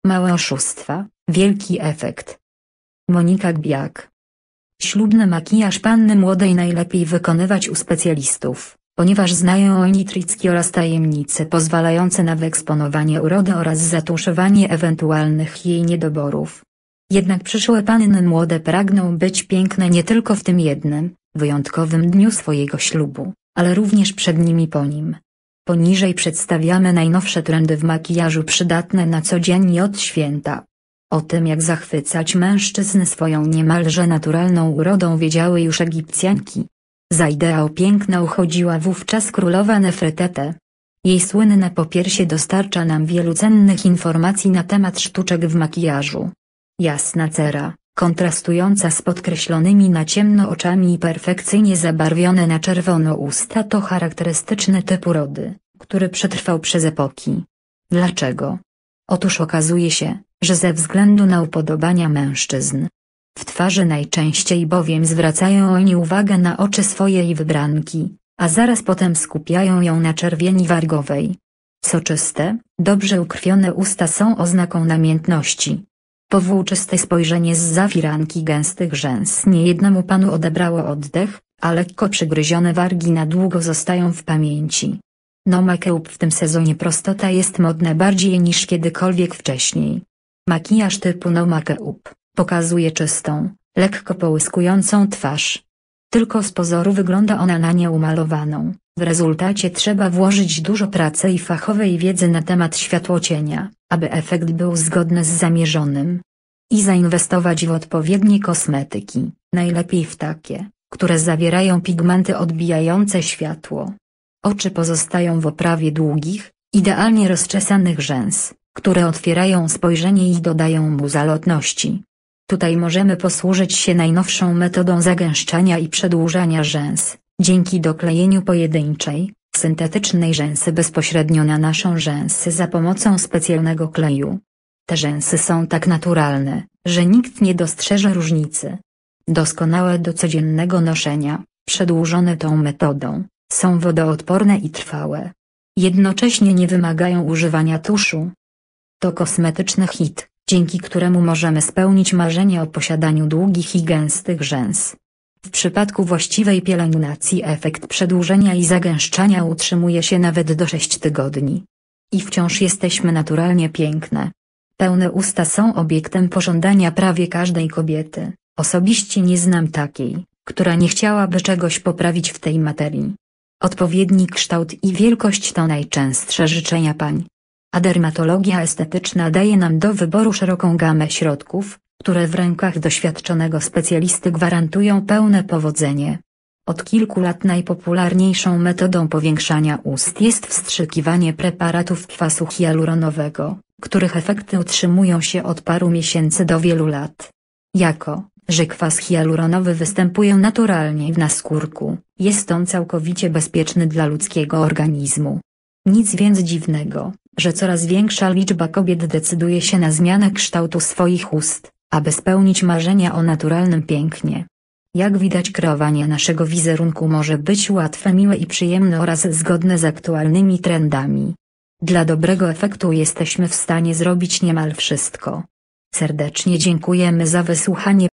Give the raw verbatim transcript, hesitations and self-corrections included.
Małe oszustwa, wielki efekt. Monika Gbiak. Ślubny makijaż panny młodej najlepiej wykonywać u specjalistów, ponieważ znają oni tricki oraz tajemnice pozwalające na wyeksponowanie urody oraz zatuszowanie ewentualnych jej niedoborów. Jednak przyszłe panny młode pragną być piękne nie tylko w tym jednym, wyjątkowym dniu swojego ślubu, ale również przed nim i po nim. Poniżej przedstawiamy najnowsze trendy w makijażu przydatne na co dzień i od święta. O tym, jak zachwycać mężczyzn swoją niemalże naturalną urodą, wiedziały już Egipcjanki. Za ideał piękna uchodziła wówczas królowa Nefertete. Jej słynne popiersie dostarcza nam wielu cennych informacji na temat sztuczek w makijażu. Jasna cera, kontrastująca z podkreślonymi na ciemno oczami i perfekcyjnie zabarwione na czerwono usta to charakterystyczny typ urody, który przetrwał przez epoki. Dlaczego? Otóż okazuje się, że ze względu na upodobania mężczyzn. W twarzy najczęściej bowiem zwracają oni uwagę na oczy swojej wybranki, a zaraz potem skupiają ją na czerwieni wargowej. Soczyste, dobrze ukrwione usta są oznaką namiętności. Powłóczyste spojrzenie zza firanki gęstych rzęs niejednemu panu odebrało oddech, a lekko przygryzione wargi na długo zostają w pamięci. No make-up w tym sezonie prostota jest modna bardziej niż kiedykolwiek wcześniej. Makijaż typu no make-up pokazuje czystą, lekko połyskującą twarz. Tylko z pozoru wygląda ona na nieumalowaną, w rezultacie trzeba włożyć dużo pracy i fachowej wiedzy na temat światłocienia, aby efekt był zgodny z zamierzonym. I zainwestować w odpowiednie kosmetyki, najlepiej w takie, które zawierają pigmenty odbijające światło. Oczy pozostają w oprawie długich, idealnie rozczesanych rzęs, które otwierają spojrzenie i dodają mu zalotności. Tutaj możemy posłużyć się najnowszą metodą zagęszczania i przedłużania rzęs, dzięki doklejeniu pojedynczej, syntetycznej rzęsy bezpośrednio na naszą rzęsy za pomocą specjalnego kleju. Te rzęsy są tak naturalne, że nikt nie dostrzeże różnicy. Doskonałe do codziennego noszenia, przedłużone tą metodą, są wodoodporne i trwałe. Jednocześnie nie wymagają używania tuszu. To kosmetyczny hit, dzięki któremu możemy spełnić marzenie o posiadaniu długich i gęstych rzęs. W przypadku właściwej pielęgnacji efekt przedłużenia i zagęszczania utrzymuje się nawet do sześciu tygodni. I wciąż jesteśmy naturalnie piękne. Pełne usta są obiektem pożądania prawie każdej kobiety. Osobiście nie znam takiej, która nie chciałaby czegoś poprawić w tej materii. Odpowiedni kształt i wielkość to najczęstsze życzenia pań. A dermatologia estetyczna daje nam do wyboru szeroką gamę środków, które w rękach doświadczonego specjalisty gwarantują pełne powodzenie. Od kilku lat najpopularniejszą metodą powiększania ust jest wstrzykiwanie preparatów kwasu hialuronowego, których efekty utrzymują się od paru miesięcy do wielu lat. Jako, że kwas hialuronowy występuje naturalnie w naskórku, jest on całkowicie bezpieczny dla ludzkiego organizmu. Nic więc dziwnego, że coraz większa liczba kobiet decyduje się na zmianę kształtu swoich ust, aby spełnić marzenia o naturalnym pięknie. Jak widać, kreowanie naszego wizerunku może być łatwe, miłe i przyjemne oraz zgodne z aktualnymi trendami. Dla dobrego efektu jesteśmy w stanie zrobić niemal wszystko. Serdecznie dziękujemy za wysłuchanie